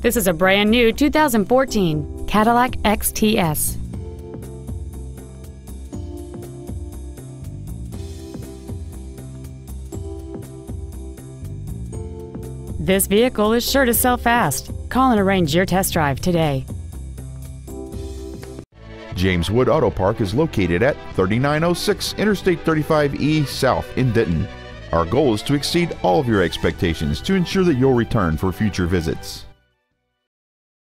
This is a brand new 2014 Cadillac XTS. This vehicle is sure to sell fast. Call and arrange your test drive today. James Wood Auto Park is located at 3906 Interstate 35E South in Denton. Our goal is to exceed all of your expectations to ensure that you'll return for future visits.